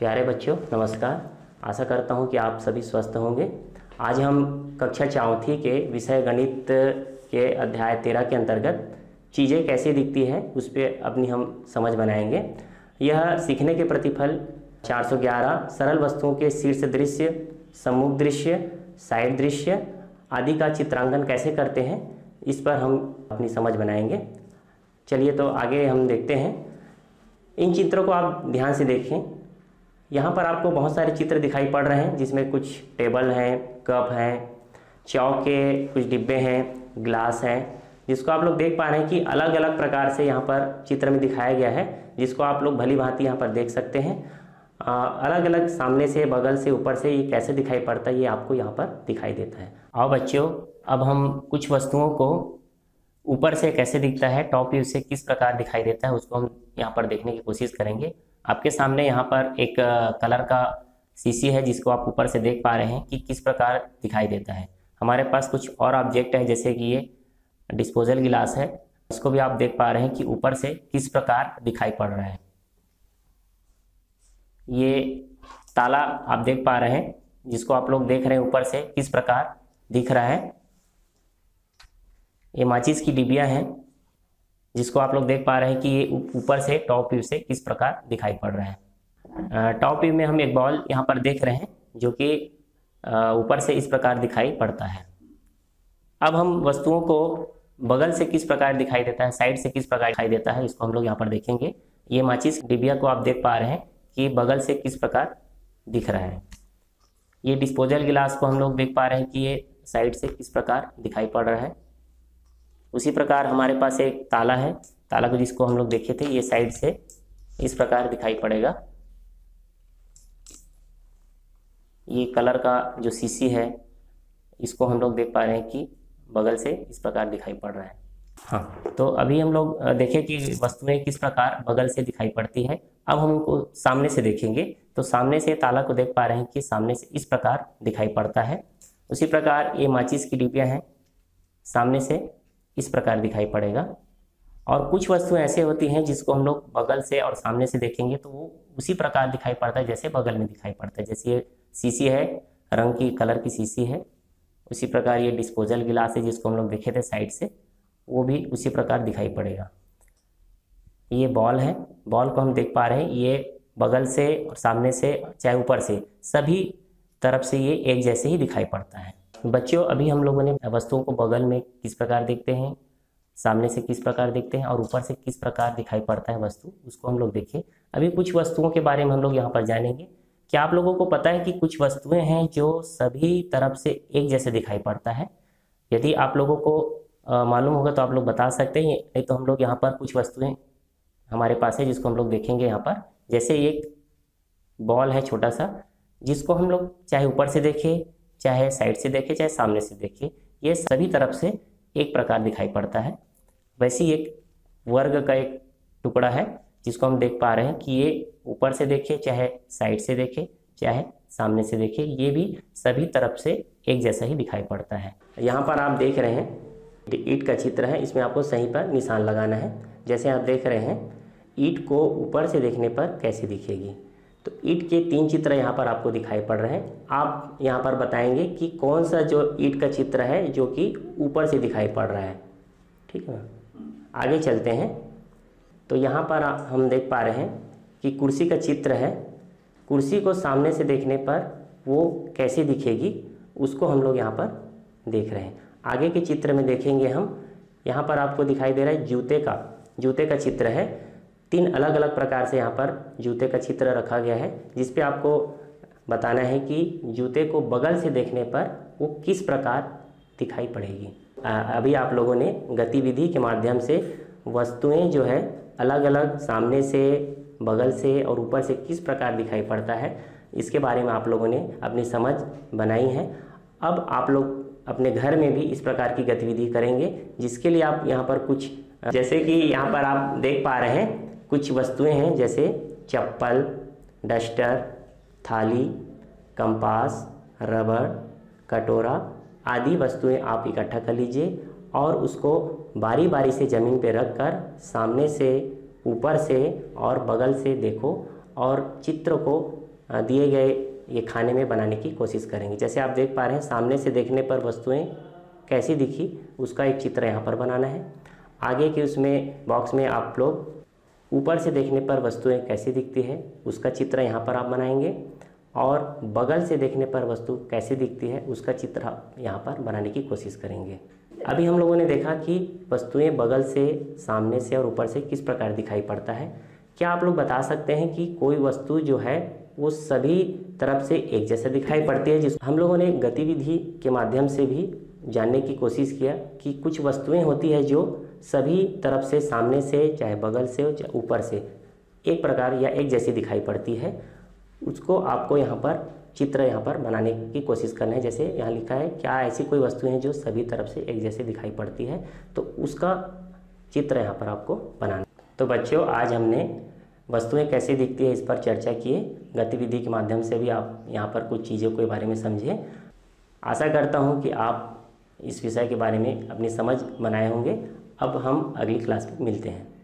प्यारे बच्चों नमस्कार। आशा करता हूँ कि आप सभी स्वस्थ होंगे। आज हम कक्षा चौथी के विषय गणित के अध्याय 13 के अंतर्गत चीज़ें कैसे दिखती है उस पर अपनी हम समझ बनाएंगे। यह सीखने के प्रतिफल 411 सरल वस्तुओं के शीर्ष दृश्य, सम्मुख दृश्य, साइड दृश्य आदि का चित्रांकन कैसे करते हैं इस पर हम अपनी समझ बनाएंगे। चलिए तो आगे हम देखते हैं। इन चित्रों को आप ध्यान से देखें। यहाँ पर आपको बहुत सारे चित्र दिखाई पड़ रहे हैं जिसमें कुछ टेबल हैं, कप हैं, चाव के कुछ डिब्बे हैं, ग्लास हैं, जिसको आप लोग देख पा रहे हैं कि अलग अलग प्रकार से यहाँ पर चित्र में दिखाया गया है, जिसको आप लोग भली भांति यहाँ पर देख सकते हैं। अलग अलग सामने से, बगल से, ऊपर से ये कैसे दिखाई पड़ता है ये आपको यहाँ पर दिखाई देता है। आओ बच्चों, अब हम कुछ वस्तुओं को ऊपर से कैसे दिखता है, टॉप व्यू से किस प्रकार दिखाई देता है उसको हम यहाँ पर देखने की कोशिश करेंगे। आपके सामने यहाँ पर एक कलर का शीशी है जिसको आप ऊपर से देख पा रहे हैं कि किस प्रकार दिखाई देता है। हमारे पास कुछ और ऑब्जेक्ट है जैसे कि ये डिस्पोजल गिलास है, इसको भी आप देख पा रहे हैं कि ऊपर से किस प्रकार दिखाई पड़ रहा है। ये ताला आप देख पा रहे हैं जिसको आप लोग देख रहे हैं ऊपर से किस प्रकार दिख रहा है। ये माचिस की डिबिया हैं जिसको आप लोग देख पा रहे हैं कि ये ऊपर से टॉप व्यू से किस प्रकार दिखाई पड़ रहा है। टॉप व्यू में हम एक बॉल यहाँ पर देख रहे हैं जो कि ऊपर से इस प्रकार दिखाई पड़ता है। अब हम वस्तुओं को बगल से किस प्रकार दिखाई देता है, साइड से किस प्रकार दिखाई देता है, इसको हम लोग यहाँ पर देखेंगे। ये माचिस डिबिया को आप देख पा रहे हैं कि बगल से किस प्रकार दिख रहा है। ये डिस्पोजल गिलास को हम लोग देख पा रहे हैं कि ये साइड से किस प्रकार दिखाई पड़ रहा है। उसी प्रकार हमारे पास एक ताला है, ताला को जिसको हम लोग देखे थे, ये साइड से इस प्रकार दिखाई पड़ेगा। ये कलर का जो शीशी है इसको हम लोग देख पा रहे हैं कि बगल से इस प्रकार दिखाई पड़ रहा है। हाँ, तो अभी हम लोग देखें कि वस्तुएं किस प्रकार बगल से दिखाई पड़ती है। अब हम उनको सामने से देखेंगे तो सामने से ताला को देख पा रहे हैं कि सामने से इस प्रकार दिखाई पड़ता है। उसी प्रकार ये माचिस की डिबिया है, सामने से इस प्रकार दिखाई पड़ेगा। और कुछ वस्तुएं ऐसे होती हैं जिसको हम लोग बगल से और सामने से देखेंगे तो वो उसी प्रकार दिखाई पड़ता है जैसे बगल में दिखाई पड़ता है। जैसे ये शीशी है, रंग की कलर की शीशी है। उसी प्रकार ये डिस्पोजल गिलास है जिसको हम लोग देखे थे साइड से, वो भी उसी प्रकार दिखाई पड़ेगा। ये बॉल है, बॉल को हम देख पा रहे हैं, ये बगल से और सामने से चाहे ऊपर से सभी तरफ से ये एक जैसे ही दिखाई पड़ता है। बच्चों, अभी हम लोगों ने वस्तुओं को बगल में किस प्रकार देखते हैं, सामने से किस प्रकार देखते हैं और ऊपर से किस प्रकार दिखाई पड़ता है वस्तु, उसको हम लोग देखें। अभी कुछ वस्तुओं के बारे में हम लोग यहाँ पर जानेंगे। क्या आप लोगों को पता है कि कुछ वस्तुएं हैं जो सभी तरफ से एक जैसे दिखाई पड़ता है? यदि आप लोगों को मालूम होगा तो आप लोग बता सकते हैं, नहीं तो हम लोग यहाँ पर कुछ वस्तुएं हमारे पास है जिसको हम लोग देखेंगे यहाँ पर। जैसे एक बॉल है छोटा सा, जिसको हम लोग चाहे ऊपर से देखें, चाहे साइड से देखें, चाहे सामने से देखें, ये सभी तरफ से एक प्रकार दिखाई पड़ता है। वैसे ही एक वर्ग का एक टुकड़ा है जिसको हम देख पा रहे हैं कि ये ऊपर से देखें, चाहे साइड से देखें, चाहे सामने से देखें, ये भी सभी तरफ से एक जैसा ही दिखाई पड़ता है। यहाँ पर आप देख रहे हैं ईंट का चित्र है, इसमें आपको सही पर निशान लगाना है। जैसे आप देख रहे हैं ईंट को ऊपर से देखने पर कैसे दिखेगी, तो ईंट के 3 चित्र यहाँ पर आपको दिखाई पड़ रहे हैं। आप यहाँ पर बताएंगे कि कौन सा जो ईंट का चित्र है जो कि ऊपर से दिखाई पड़ रहा है। ठीक है, आगे चलते हैं। तो यहाँ पर हम देख पा रहे हैं कि कुर्सी का चित्र है। कुर्सी को सामने से देखने पर वो कैसे दिखेगी उसको हम लोग यहाँ पर देख रहे हैं। आगे के चित्र में देखेंगे हम, यहाँ पर आपको दिखाई दे रहा है जूते का चित्र है। 3 अलग अलग प्रकार से यहाँ पर जूते का चित्र रखा गया है, जिस पे आपको बताना है कि जूते को बगल से देखने पर वो किस प्रकार दिखाई पड़ेगी। अभी आप लोगों ने गतिविधि के माध्यम से वस्तुएं जो है अलग अलग सामने से, बगल से और ऊपर से किस प्रकार दिखाई पड़ता है, इसके बारे में आप लोगों ने अपनी समझ बनाई है। अब आप लोग अपने घर में भी इस प्रकार की गतिविधि करेंगे, जिसके लिए आप यहाँ पर कुछ, जैसे कि यहाँ पर आप देख पा रहे हैं कुछ वस्तुएं हैं जैसे चप्पल, डस्टर, थाली, कंपास, रबड़, कटोरा आदि वस्तुएं आप इकट्ठा कर लीजिए और उसको बारी बारी से ज़मीन पर रख कर सामने से, ऊपर से और बगल से देखो और चित्र को दिए गए ये खाने में बनाने की कोशिश करेंगे। जैसे आप देख पा रहे हैं सामने से देखने पर वस्तुएं कैसी दिखी उसका एक चित्र यहाँ पर बनाना है। आगे के उसमें बॉक्स में आप लोग ऊपर से देखने पर वस्तुएं कैसी दिखती है उसका चित्र यहाँ पर आप बनाएंगे और बगल से देखने पर वस्तु कैसी दिखती है उसका चित्र आप यहाँ पर बनाने की कोशिश करेंगे। अभी हम लोगों ने देखा कि वस्तुएं बगल से, सामने से और ऊपर से किस प्रकार दिखाई पड़ता है। क्या आप लोग बता सकते हैं कि कोई वस्तु जो है वो सभी तरफ से एक जैसा दिखाई पड़ती है? जिस हम लोगों ने गतिविधि के माध्यम से भी जानने की कोशिश किया कि कुछ वस्तुएं होती है जो सभी तरफ से, सामने से, चाहे बगल से हो चाहे ऊपर से, एक प्रकार या एक जैसी दिखाई पड़ती है। उसको आपको यहाँ पर चित्र यहाँ पर बनाने की कोशिश करना है। जैसे यहाँ लिखा है क्या ऐसी कोई वस्तुएं हैं जो सभी तरफ से एक जैसे दिखाई पड़ती है, तो उसका चित्र यहाँ पर आपको बनाना। तो बच्चों आज हमने वस्तुएं कैसे दिखती है इस पर चर्चा किए। गतिविधि के माध्यम से भी आप यहाँ पर कुछ चीज़ों के बारे में समझे। आशा करता हूँ कि आप इस विषय के बारे में अपनी समझ बनाए होंगे। अब हम अगली क्लास में मिलते हैं।